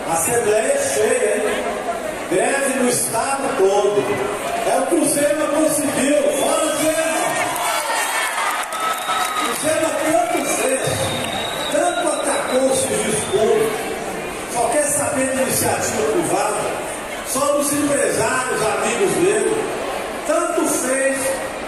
Assembleia cheia, hein? Greve no estado todo. É o que o Zema conseguiu. Fora Zema! O Zema tanto fez, tanto atacou o serviço público, só quer saber de iniciativa privada, só dos empresários, amigos dele. Tanto fez,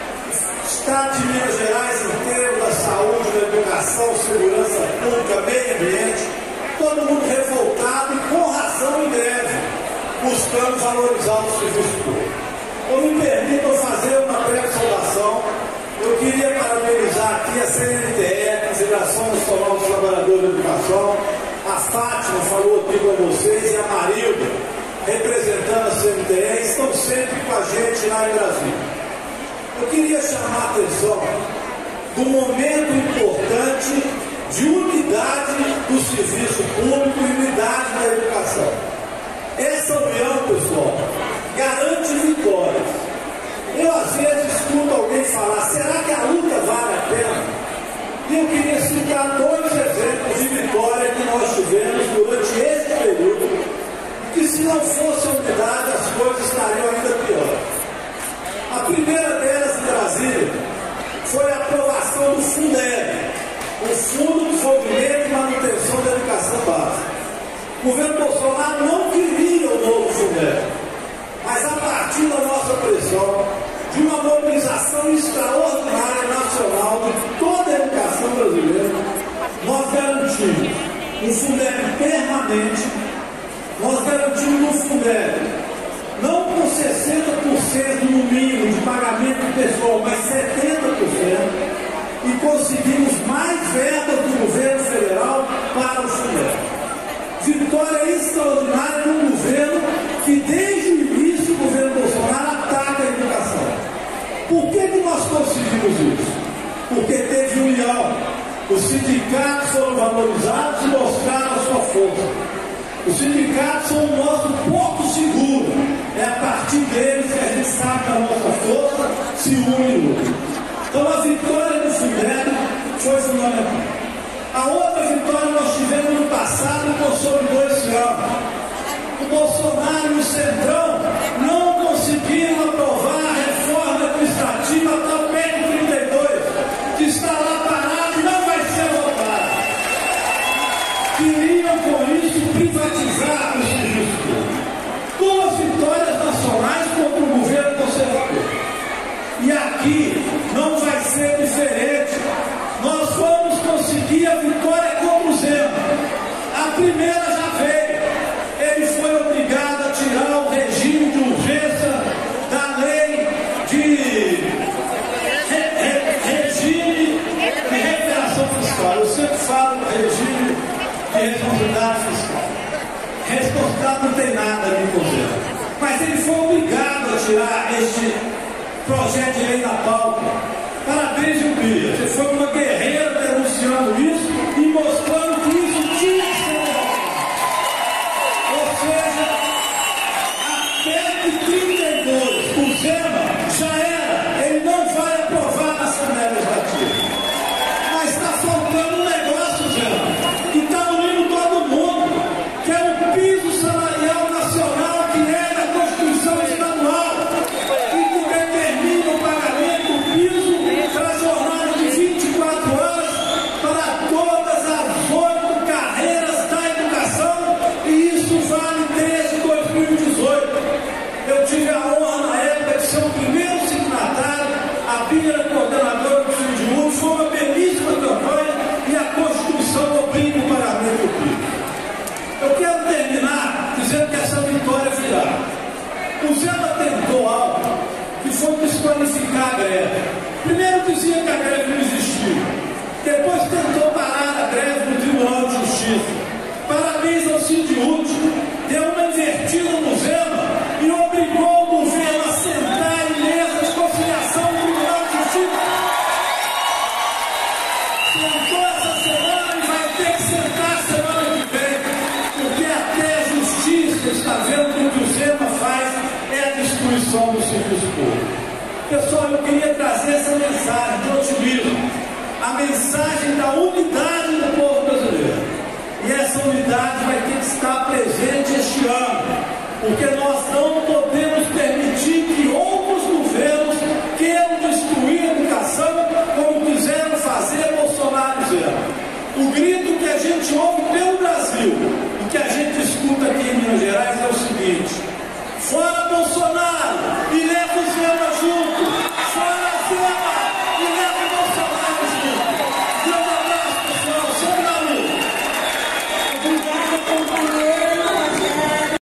o Estado de Minas Gerais inteiro, da saúde, da educação, segurança pública, meio ambiente, todo mundo revoltado e com razão em greve, buscando valorizar o serviço público. Eu me permitam fazer uma breve saudação. Eu queria parabenizar aqui a CNTE, a Confederação Nacional dos Trabalhadores da Educação, a Fátima falou aqui com vocês e a Marilda, representando a CNTE, estão sempre com a gente lá em Brasília. Eu queria chamar a atenção do momento importante de unidade do serviço público e unidade da educação. Essa união, pessoal, garante vitórias. Eu às vezes escuto alguém falar, será que a luta vale a pena? E eu queria citar 2 exemplos de vitória que nós tivemos durante esse período, que se não fosse a unidade as coisas estariam ainda piores. A primeira delas em Brasília foi a aprovação do Fundeb, o Fundo de Desenvolvimento e Manutenção da Educação Básica. O governo Bolsonaro não queria o novo Fundeb, mas a partir da nossa pressão, de uma mobilização extraordinária nacional de toda a educação brasileira, nós garantimos um Fundeb permanente, nós garantimos um Fundeb não com 60% no mínimo de pagamento pessoal, mas 70%, e conseguimos mais verbas do governo federal para o Fundeb. Vitória extraordinária no governo que desde o início o governo Bolsonaro ataca a educação. Por que nós conseguimos isso? Porque teve união. Os sindicatos foram valorizados e mostraram a sua força. Os sindicatos são o nosso porto seguro. É a partir deles que a gente sabe que a nossa força se une e luta. Então a vitória do Fundeb foi fundamental. A outra vitória nós tivemos no passado e consolidou esse ano. O Bolsonaro e o Centrão não conseguiram aprovar a reforma administrativa da PEC 32, que está lá parada e não vai ser votada. Queriam com isso privatizar o serviço público. 2 vitórias nacionais contra o governo conservador. E aqui não vai ser diferente. Nós vamos conseguir a vitória contra o Zema. A primeira já veio. Ele foi obrigado a tirar o regime de urgência da lei de regime de recuperação fiscal. Eu sempre falo regime de responsabilidade fiscal. Responsabilidade não tem nada a ver com o Zema. Mas ele foi obrigado a tirar este projeto de lei da pauta. Parabéns, Bia. Você foi uma guerreira denunciando isso e mostrando que isso tinha que ser derrotado. Ou seja, a PEC 32, o Zema já era, ele não vai aprovar na Assembleia Legislativa. Mas está faltando um negócio, Zema, que está unindo todo mundo, que é o piso salarial nacional, que é da Constituição Estadual, e que determina o pagamento do piso para a jornada de 24 horas para todas as 8 carreiras da educação, e isso vale desde 2018. Eu tive a honra na época de ser o primeiro signatário, a Bia era coordenadora do Sindiúdo, foi uma belíssima campanha e a Constituição obriga o pagamento do piso. Eu quero terminar dizendo que essa vitória virá. O Zema tentou algo que foi desqualificar a greve. Primeiro dizia que a greve não existia, depois tentou parar a greve no Tribunal de Justiça. Parabéns ao Sindiúdo, deu uma invertida no Zema e obrigou o governo a sentar em mesa de conciliação no Tribunal de Justiça. Sentou essa semana e vai ter que sentar semana que vem, porque até a Justiça está vendo que o que o Zema faz é a destruição do serviço público. Pessoal, eu queria trazer essa mensagem de otimismo, a mensagem da unidade do povo brasileiro. E essa unidade vai ter que estar presente porque nós não podemos permitir que outros governos queiram destruir a educação como quiseram fazer Bolsonaro. O grito que a gente ouve pelo Brasil